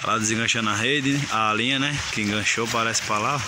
Lá desenganchando a rede, a linha, né? Que enganchou, parece pra lá.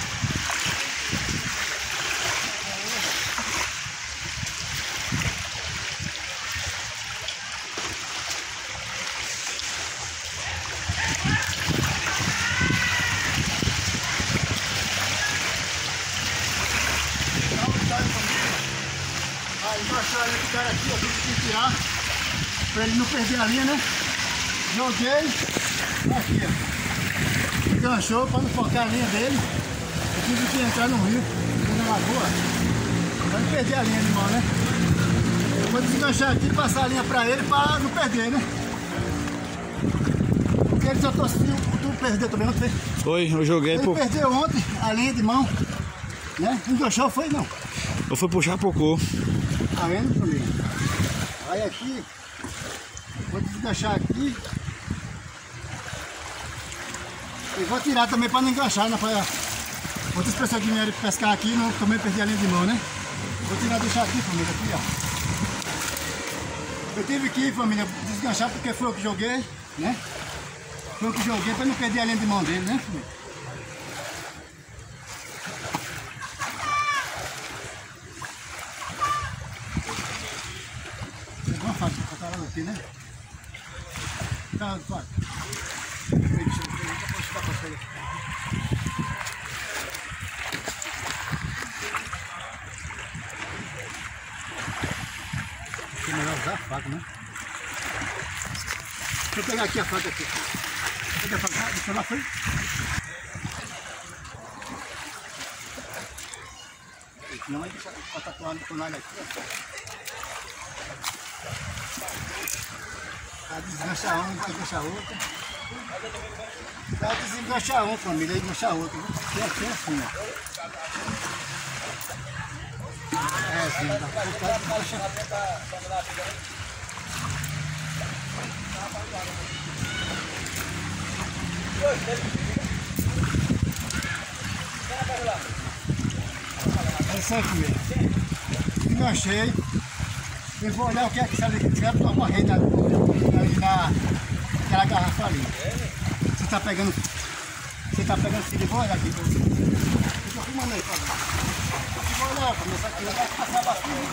Aí enganchou aí o cara aqui, eu tive que tirar pra ele não perder a linha, né? Joguei aqui, ó. Enganchou pra não focar a linha dele. Eu tive que entrar no rio, na lagoa, pra não perder a linha de mão, né? Eu vou desenganchar aqui e passar a linha pra ele pra não perder, né? Porque ele só conseguiu, tu perdeu também ontem. Foi, eu joguei. Ele perdeu ontem a linha de mão, né? Enganchou foi não. Eu fui puxar pro cu. Tá vendo, família? Aí aqui, vou desganchar aqui. E vou tirar também para não enganchar, né? Pra outras pessoas que vieram pescar aqui não também perder a linha de mão, né? Vou tirar, deixar aqui, família, aqui, ó. Eu tive que, família, desganchar porque foi eu que joguei, né? Foi eu que joguei para não perder a linha de mão dele, né, família? Pegou uma faca pra caramba aqui, né? Tá, vai. É melhor usar a faca, né? Deixa eu pegar aqui a faca aqui. Cadê a faca? Deixa eu lá, foi? Não, vai deixar a tatuagem com nada aqui, ó. Vai desenganchar um, vai enganchar outro. Vai desenganchar um, família, e enganchar outro. Aqui é assim, ó. É assim, dá pra desenganchar. É isso aí, família. Enganchei. Eu vou olhar o que é que sai daqui. Se tiver uma rede ali naquela garrafa ali. Você tá pegando filho, eu vou olhar aqui. Eu tô filmando aí, família. Eu vou olhar, família. Essa aqui vai passar bastante.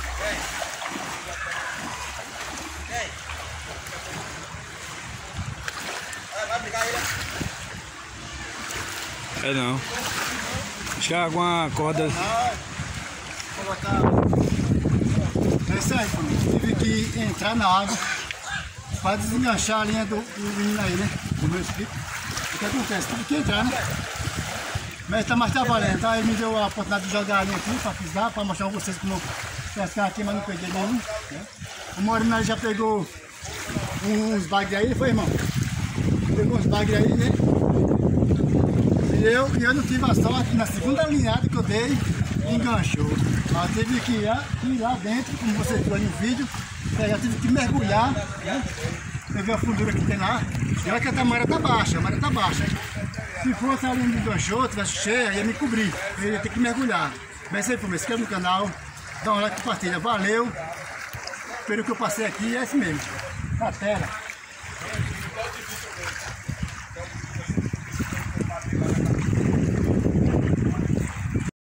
Vai brigar ele? É não. Acho que é alguma corda. Colocar. É isso aí, família. Tive que entrar na água para desenganchar a linha do menino aí, né? Do meu espírito. O que acontece? Tive que entrar, né? Mas tá mais trabalhando, tá? Ele me deu a oportunidade de jogar a linha aqui para pisar, para mostrar pra vocês como pescar aqui, mas não peguei nenhum. Né? O Moreno já pegou uns bagres aí, foi, irmão? Pegou uns bagres aí, né? E eu não tive a sorte, na segunda linhada que eu dei, enganchou. Mas teve que ir lá dentro, como vocês viram no vídeo, eu tive que mergulhar, né? Você vê a fundura que tem lá, e olha que a maré tá baixa, a maré tá baixa. Se fosse a linha de enganchou, tivesse cheia, ia me cobrir, eu ia ter que mergulhar. Mas isso aí, família, se inscreve no canal, dá um like e compartilha, valeu! Pelo que eu passei aqui, é esse mesmo, na tela.